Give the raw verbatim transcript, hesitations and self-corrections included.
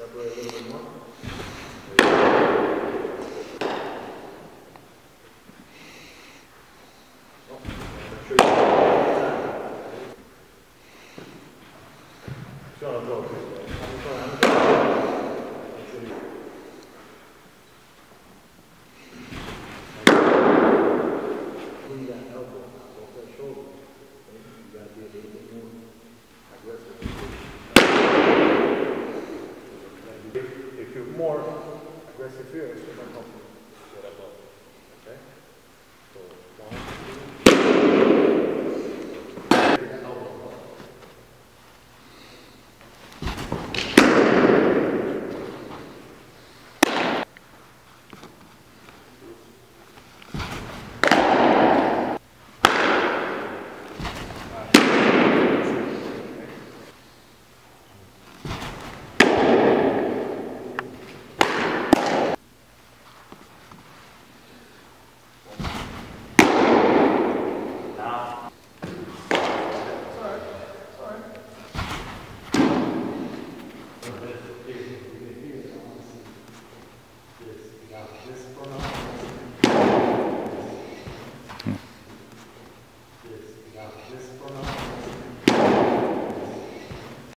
separate a little bit more. If you're more aggressive here, it's going to help you.